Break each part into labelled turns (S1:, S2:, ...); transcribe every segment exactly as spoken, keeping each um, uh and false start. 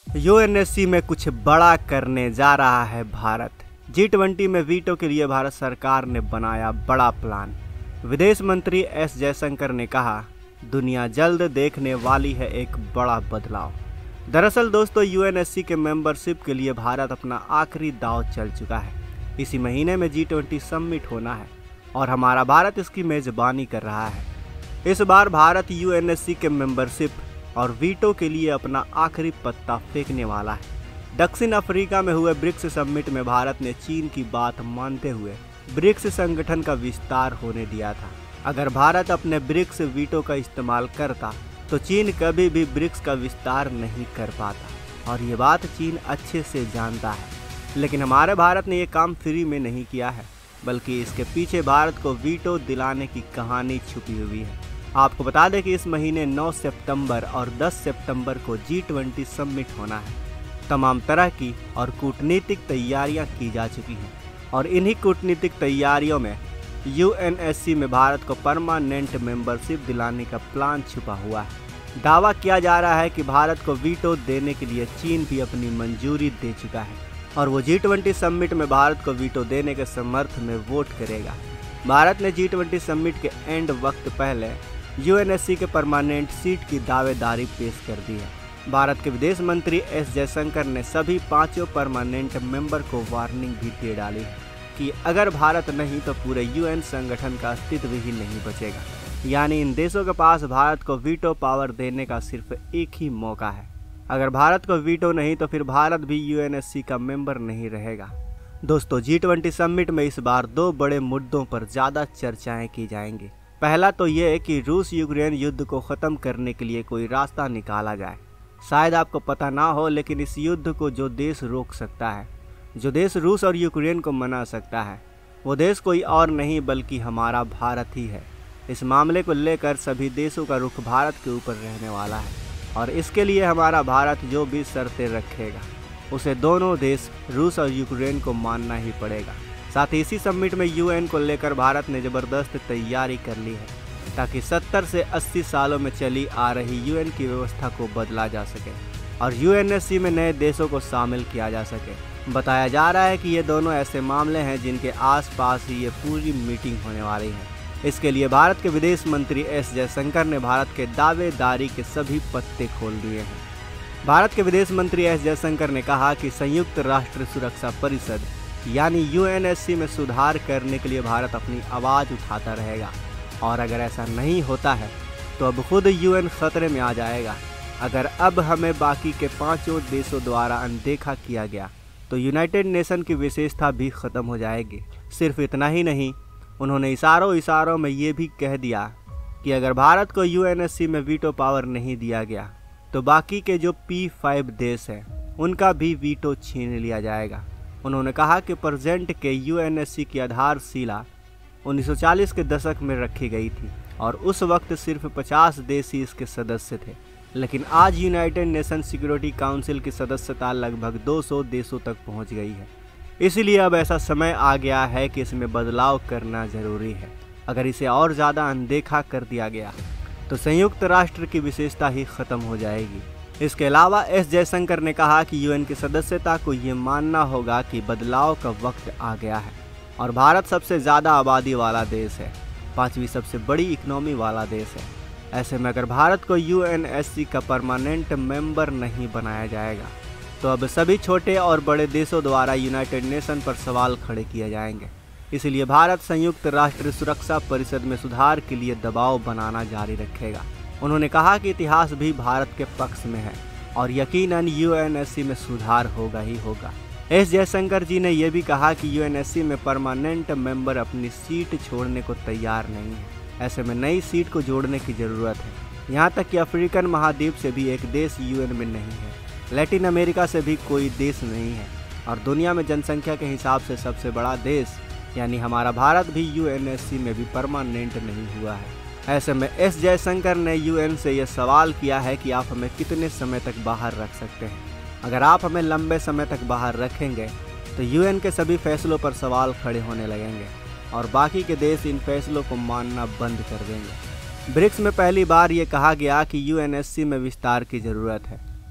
S1: UNSC में कुछ बड़ा करने जा रहा है भारत। जी ट्वेंटी में वीटो के लिए भारत सरकार ने बनाया बड़ा प्लान। विदेश मंत्री एस जयशंकर ने कहा, दुनिया जल्द देखने वाली है एक बड़ा बदलाव। दरअसल दोस्तों, यूएनएससी के मेंबरशिप के लिए भारत अपना आखिरी दांव चल चुका है। इसी महीने में जी ट्वेंटी समिट होना है और हमारा भारत इसकी मेजबानी कर रहा है। इस बार भारत यूएनएससी के मेंबरशिप और वीटो के लिए अपना आखिरी पत्ता फेंकने वाला है। दक्षिण अफ्रीका में हुए ब्रिक्स समिट में भारत ने चीन की बात मानते हुए ब्रिक्स संगठन का विस्तार होने दिया था। अगर भारत अपने ब्रिक्स वीटो का इस्तेमाल करता तो चीन कभी भी ब्रिक्स का विस्तार नहीं कर पाता और ये बात चीन अच्छे से जानता है। लेकिन हमारे भारत ने ये काम फ्री में नहीं किया है, बल्कि इसके पीछे भारत को वीटो दिलाने की कहानी छुपी हुई है। आपको बता दें कि इस महीने नौ सितंबर और दस सितंबर को जी ट्वेंटी समिट होना है। तमाम तरह की और कूटनीतिक तैयारियां की जा चुकी हैं और इन्हीं कूटनीतिक तैयारियों में यूएनएससी में भारत को परमानेंट मेंबरशिप दिलाने का प्लान छुपा हुआ है। दावा किया जा रहा है कि भारत को वीटो देने के लिए चीन भी अपनी मंजूरी दे चुका है और वो जी ट्वेंटी समिट में भारत को वीटो देने के समर्थन में वोट करेगा। भारत ने जी ट्वेंटी समिट के एंड वक्त पहले यूएनएससी के परमानेंट सीट की दावेदारी पेश कर दी है। भारत के विदेश मंत्री एस जयशंकर ने सभी पांचों परमानेंट मेंबर को वार्निंग भी दे डाली है कि अगर भारत नहीं तो पूरे यूएन संगठन का अस्तित्व ही नहीं बचेगा। यानी इन देशों के पास भारत को वीटो पावर देने का सिर्फ एक ही मौका है। अगर भारत को वीटो नहीं तो फिर भारत भी यूएनएससी का मेंबर नहीं रहेगा। दोस्तों, जी ट्वेंटी समिट में इस बार दो बड़े मुद्दों पर ज़्यादा चर्चाएं की जाएंगी। पहला तो ये कि रूस यूक्रेन युद्ध को ख़त्म करने के लिए कोई रास्ता निकाला जाए। शायद आपको पता ना हो, लेकिन इस युद्ध को जो देश रोक सकता है, जो देश रूस और यूक्रेन को मना सकता है, वो देश कोई और नहीं बल्कि हमारा भारत ही है। इस मामले को लेकर सभी देशों का रुख भारत के ऊपर रहने वाला है और इसके लिए हमारा भारत जो भी शर्तें रखेगा उसे दोनों देश रूस और यूक्रेन को मानना ही पड़ेगा। साथ ही इसी समिट में यूएन को लेकर भारत ने ज़बरदस्त तैयारी कर ली है ताकि सत्तर से अस्सी सालों में चली आ रही यूएन की व्यवस्था को बदला जा सके और यूएनएससी में नए देशों को शामिल किया जा सके। बताया जा रहा है कि ये दोनों ऐसे मामले हैं जिनके आसपास ही ये पूरी मीटिंग होने वाली है। इसके लिए भारत के विदेश मंत्री एस जयशंकर ने भारत के दावेदारी के सभी पत्ते खोल दिए हैं। भारत के विदेश मंत्री एस जयशंकर ने कहा कि संयुक्त राष्ट्र सुरक्षा परिषद यानी यूएनएससी में सुधार करने के लिए भारत अपनी आवाज़ उठाता रहेगा और अगर ऐसा नहीं होता है तो अब खुद यूएन खतरे में आ जाएगा। अगर अब हमें बाकी के पांचों देशों द्वारा अनदेखा किया गया तो यूनाइटेड नेशन की विशेषता भी ख़त्म हो जाएगी। सिर्फ इतना ही नहीं, उन्होंने इशारों इशारों में ये भी कह दिया कि अगर भारत को यूएनएससी में वीटो पावर नहीं दिया गया तो बाकी के जो पी फाइव देश हैं उनका भी वीटो छीन लिया जाएगा। उन्होंने कहा कि प्रेजेंट के यूएनएससी की आधारशिला उन्नीस सौ चालीस के दशक में रखी गई थी और उस वक्त सिर्फ पचास देश ही इसके सदस्य थे, लेकिन आज यूनाइटेड नेशन सिक्योरिटी काउंसिल की सदस्यता लगभग दो सौ देशों तक पहुंच गई है। इसलिए अब ऐसा समय आ गया है कि इसमें बदलाव करना ज़रूरी है। अगर इसे और ज़्यादा अनदेखा कर दिया गया तो संयुक्त राष्ट्र की विशेषता ही ख़त्म हो जाएगी। इसके अलावा एस जयशंकर ने कहा कि यूएन की सदस्यता को ये मानना होगा कि बदलाव का वक्त आ गया है और भारत सबसे ज़्यादा आबादी वाला देश है, पांचवी सबसे बड़ी इकनॉमी वाला देश है। ऐसे में अगर भारत को यूएनएससी का परमानेंट मेंबर नहीं बनाया जाएगा तो अब सभी छोटे और बड़े देशों द्वारा यूनाइटेड नेशन पर सवाल खड़े किए जाएंगे। इसलिए भारत संयुक्त राष्ट्र सुरक्षा परिषद में सुधार के लिए दबाव बनाना जारी रखेगा। उन्होंने कहा कि इतिहास भी भारत के पक्ष में है और यकीनन यूएनएससी में सुधार होगा ही होगा। एस जयशंकर जी ने यह भी कहा कि यूएनएससी में परमानेंट मेंबर अपनी सीट छोड़ने को तैयार नहीं है। ऐसे में नई सीट को जोड़ने की ज़रूरत है। यहाँ तक कि अफ्रीकन महाद्वीप से भी एक देश यूएन में नहीं है, लैटिन अमेरिका से भी कोई देश नहीं है और दुनिया में जनसंख्या के हिसाब से सबसे बड़ा देश यानी हमारा भारत भी यूएनएससी में भी परमानेंट नहीं हुआ है। ऐसे में एस जयशंकर ने यूएन से यह सवाल किया है कि आप हमें कितने समय तक बाहर रख सकते हैं। अगर आप हमें लंबे समय तक बाहर रखेंगे तो यूएन के सभी फैसलों पर सवाल खड़े होने लगेंगे और बाकी के देश इन फैसलों को मानना बंद कर देंगे। ब्रिक्स में पहली बार ये कहा गया कि यूएनएससी में विस्तार की ज़रूरत है।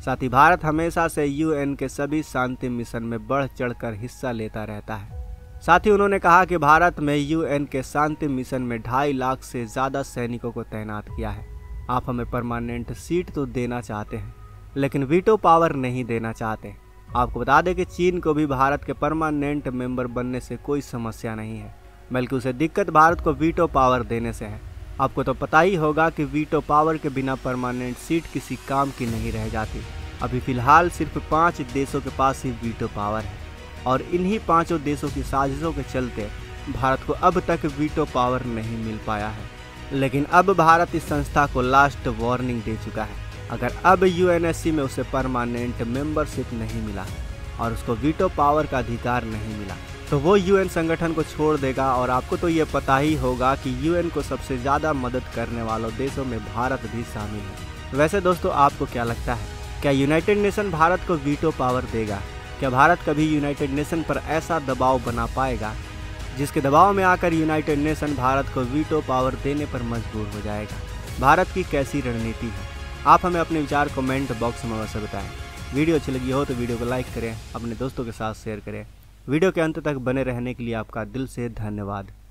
S1: साथ ही भारत हमेशा से यूएन के सभी शांति मिशन में बढ़ चढ़कर हिस्सा लेता रहता है। साथ ही उन्होंने कहा कि भारत में यूएन के शांति मिशन में ढाई लाख से ज़्यादा सैनिकों को तैनात किया है। आप हमें परमानेंट सीट तो देना चाहते हैं, लेकिन वीटो पावर नहीं देना चाहते। आपको बता दें कि चीन को भी भारत के परमानेंट मेंबर बनने से कोई समस्या नहीं है, बल्कि उसे दिक्कत भारत को वीटो पावर देने से है। आपको तो पता ही होगा कि वीटो पावर के बिना परमानेंट सीट किसी काम की नहीं रह जाती। अभी फिलहाल सिर्फ पाँच देशों के पास ही वीटो पावर है और इन्हीं पाँचों देशों की साजिशों के चलते भारत को अब तक वीटो पावर नहीं मिल पाया है। लेकिन अब भारत इस संस्था को लास्ट वार्निंग दे चुका है। अगर अब यूएनएससी में उसे परमानेंट मेंबरशिप नहीं मिला और उसको वीटो पावर का अधिकार नहीं मिला तो वो यूएन संगठन को छोड़ देगा। और आपको तो ये पता ही होगा कि यूएन को सबसे ज़्यादा मदद करने वालों देशों में भारत भी शामिल है। वैसे दोस्तों, आपको क्या लगता है, क्या यूनाइटेड नेशन भारत को वीटो पावर देगा? क्या भारत कभी यूनाइटेड नेशन पर ऐसा दबाव बना पाएगा जिसके दबाव में आकर यूनाइटेड नेशन भारत को वीटो पावर देने पर मजबूर हो जाएगा? भारत की कैसी रणनीति है? आप हमें अपने विचार कमेंट बॉक्स में अवश्य बताएं। वीडियो अच्छी लगी हो तो वीडियो को लाइक करें, अपने दोस्तों के साथ शेयर करें। वीडियो के अंत तक बने रहने के लिए आपका दिल से धन्यवाद।